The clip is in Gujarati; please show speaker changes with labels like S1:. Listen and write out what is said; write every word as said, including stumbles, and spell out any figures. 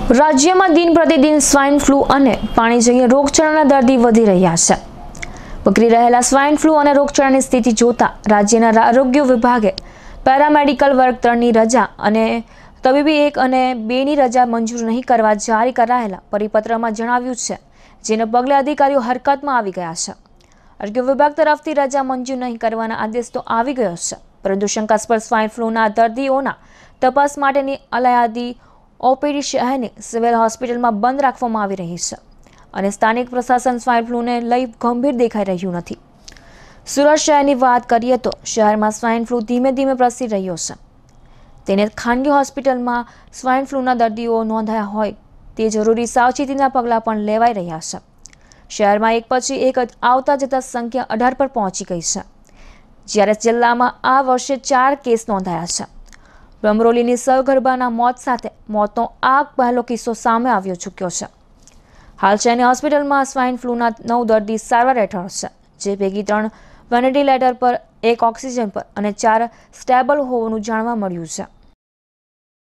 S1: રાજ્યમાં દિન પ્રતિદિન સ્વાઇન ફ્લૂ અને પાણીજન્ય રોગચાળાના દર્દી વધી રહ્યા છે. વકરી રહેલા સ્વાઇન ફ્લૂ અને રોગચાળાની સ્થિતિ જોતા રાજ્યના આરોગ્ય વિભાગે પેરામેડિકલ વર્ગ ત્રણની રજા અને તબીબી એક અને બેની રજા મંજૂર નહીં કરવા જારી કરાયેલા પરિપત્રમાં જણાવ્યું છે, જેને પગલે અધિકારીઓ હરકતમાં આવી ગયા છે. આરોગ્ય વિભાગ તરફથી રજા મંજૂર નહીં કરવાના આદેશ તો આવી ગયો છે, પરંતુ શંકાસ્પદ સ્વાઇન ફ્લૂના દર્દીઓના તપાસ માટેની અલાયદી ઓપીડી શહેરની સિવિલ હોસ્પિટલમાં બંધ રાખવામાં આવી રહી છે અને સ્થાનિક પ્રશાસન સ્વાઇન ફ્લૂને લઈ ગંભીર દેખાઈ રહ્યું નથી. સુરત શહેરની વાત કરીએ તો શહેરમાં સ્વાઇન ફ્લૂ ધીમે ધીમે પ્રસરી રહ્યો છે. તેને ખાનગી હોસ્પિટલમાં સ્વાઇન ફ્લૂના દર્દીઓ નોંધાયા હોય તે જરૂરી સાવચેતીના પગલાં પણ લેવાઈ રહ્યા છે. શહેરમાં એક પછી એક આવતા જતા સંખ્યા અઢાર પર પહોંચી ગઈ છે, જ્યારે જિલ્લામાં આ વર્ષે ચાર કેસ નોંધાયા છે. અમરોલીની સગર્ભાના મોત સાથે મોતનો આ પહેલો કિસ્સો સામે આવ્યો ચૂક્યો છે. હાલ શહેરની હોસ્પિટલમાં સ્વાઇન ફ્લૂના નવ દર્દી સારવાર હેઠળ છે, જે પૈકી ત્રણ વેન્ટિલેટર પર, એક ઓક્સિજન પર અને ચાર સ્ટેબલ હોવાનું જાણવા મળ્યું છે.